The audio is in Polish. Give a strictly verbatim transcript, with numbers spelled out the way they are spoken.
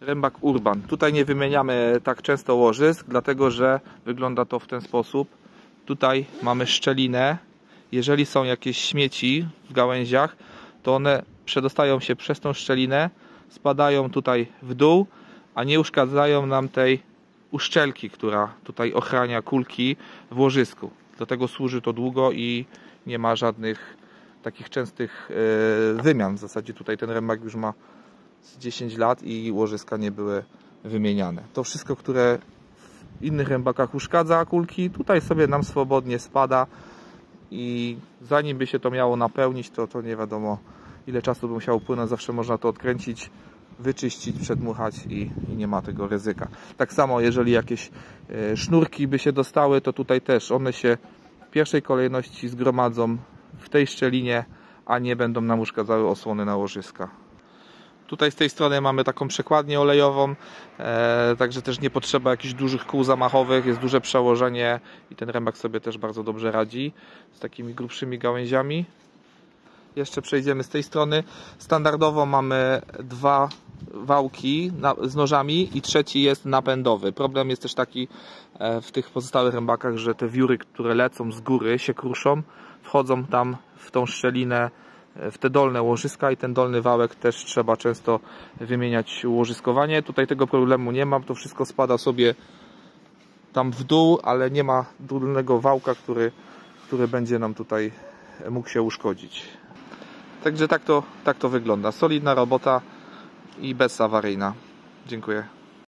Rębak Urban. Tutaj nie wymieniamy tak często łożysk, dlatego że wygląda to w ten sposób. Tutaj mamy szczelinę. Jeżeli są jakieś śmieci w gałęziach, to one przedostają się przez tą szczelinę, spadają tutaj w dół, a nie uszkadzają nam tej uszczelki, która tutaj ochrania kulki w łożysku. Do tego służy to długo i nie ma żadnych takich częstych wymian. W zasadzie tutaj ten rębak już ma dziesięć lat i łożyska nie były wymieniane. To wszystko, które w innych rębakach uszkadza kulki, tutaj sobie nam swobodnie spada i zanim by się to miało napełnić, to, to nie wiadomo ile czasu by musiało upłynąć. Zawsze można to odkręcić, wyczyścić, przedmuchać i, i nie ma tego ryzyka. Tak samo jeżeli jakieś e, sznurki by się dostały, to tutaj też one się w pierwszej kolejności zgromadzą w tej szczelinie, a nie będą nam uszkadzały osłony na łożyska. Tutaj z tej strony mamy taką przekładnię olejową, e, także też nie potrzeba jakichś dużych kół zamachowych, jest duże przełożenie i ten rębak sobie też bardzo dobrze radzi z takimi grubszymi gałęziami. Jeszcze przejdziemy z tej strony. Standardowo mamy dwa wałki na, z nożami i trzeci jest napędowy. Problem jest też taki e, w tych pozostałych rębakach, że te wióry, które lecą z góry, się kruszą, wchodzą tam w tą szczelinę, w te dolne łożyska i ten dolny wałek też trzeba często wymieniać łożyskowanie. Tutaj tego problemu nie ma, to wszystko spada sobie tam w dół, ale nie ma dolnego wałka, który, który będzie nam tutaj mógł się uszkodzić. Także tak to, tak to wygląda. Solidna robota i bezawaryjna. Dziękuję.